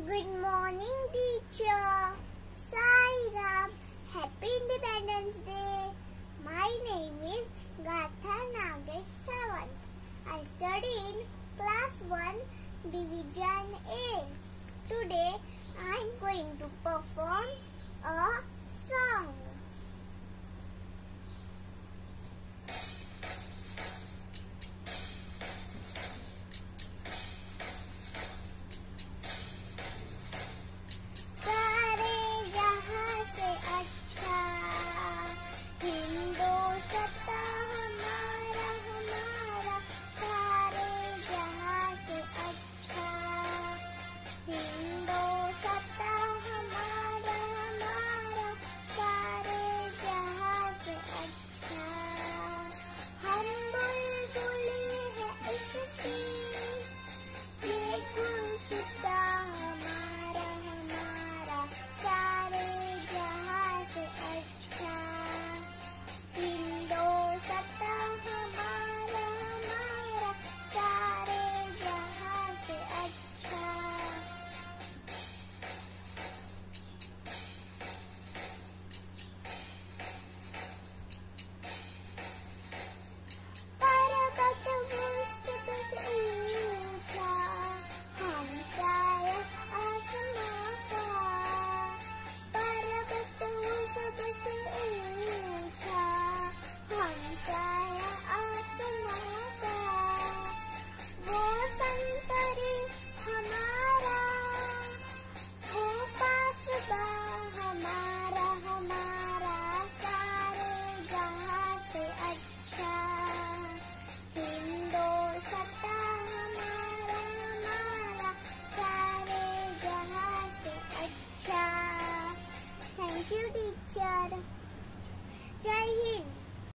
Good morning, teacher. Sai Ram. Happy Independence Day. My name is Gatha Nagesh Sawant. I study in class 1, division A. Today I am going to perform a song. Thank you, teacher. Jai Hind.